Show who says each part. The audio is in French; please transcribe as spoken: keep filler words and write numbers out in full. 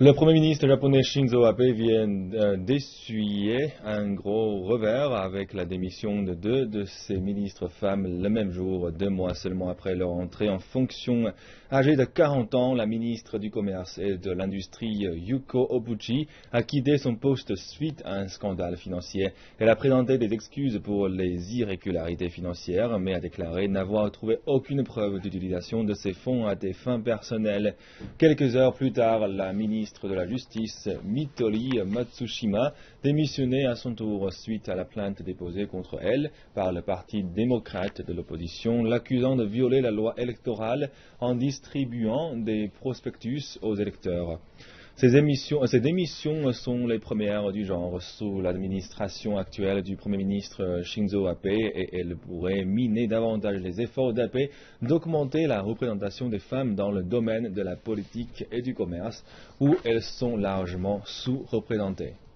Speaker 1: Le Premier ministre japonais Shinzo Abe vient euh, d'essuyer un gros revers avec la démission de deux de ses ministres femmes le même jour, deux mois seulement après leur entrée en fonction. Âgée de quarante ans, la ministre du Commerce et de l'Industrie Yuko Obuchi a quitté son poste suite à un scandale financier. Elle a présenté des excuses pour les irrégularités financières, mais a déclaré n'avoir trouvé aucune preuve d'utilisation de ces fonds à des fins personnelles. Quelques heures plus tard, la ministre ministre de la Justice, Mitori Matsushima, démissionnait à son tour suite à la plainte déposée contre elle par le parti démocrate de l'opposition, l'accusant de violer la loi électorale en distribuant des prospectus aux électeurs. Ces, émissions, ces démissions sont les premières du genre sous l'administration actuelle du Premier ministre Shinzo Abe et elles pourraient miner davantage les efforts d'Abe d'augmenter la représentation des femmes dans le domaine de la politique et du commerce où elles sont largement sous-représentées.